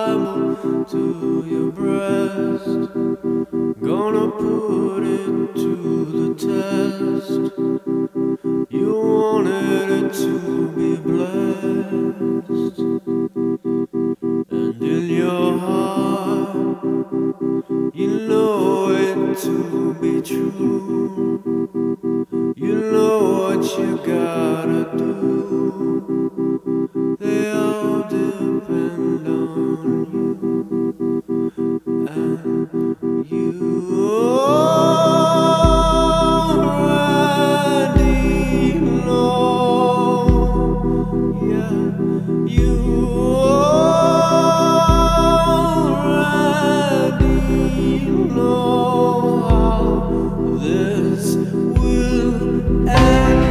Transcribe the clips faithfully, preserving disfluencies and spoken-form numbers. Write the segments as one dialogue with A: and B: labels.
A: Bible to your breast, gonna put it to the test. You wanted it to be blessed, and in your heart you know it to be true. You know what you gotta do. They all depend on you, and you already know. Yeah, you already know how this will end.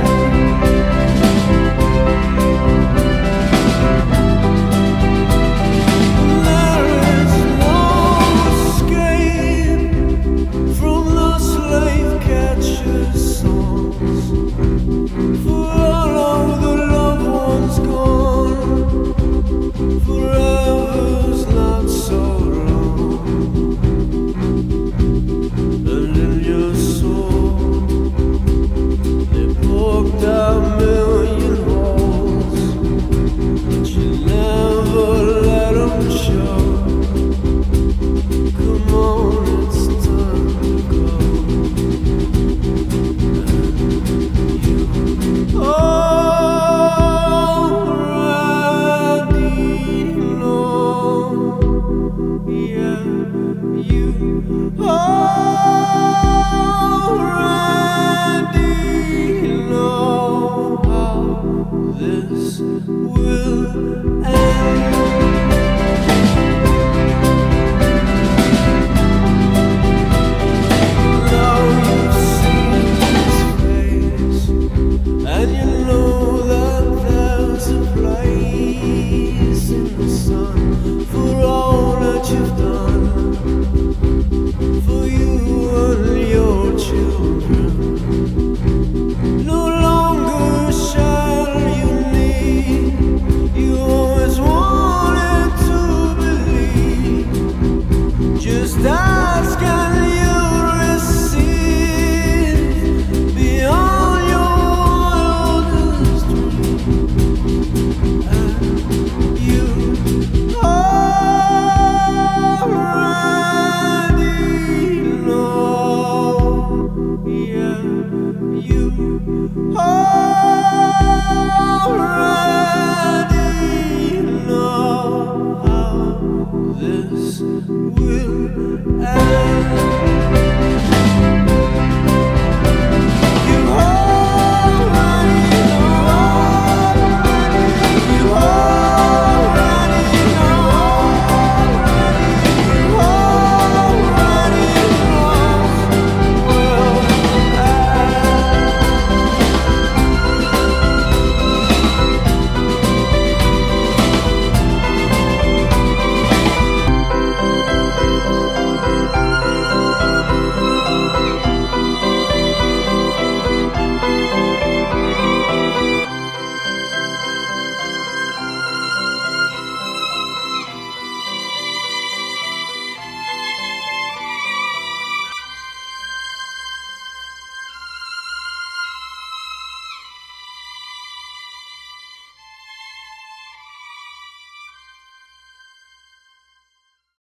A: Already know how this will end.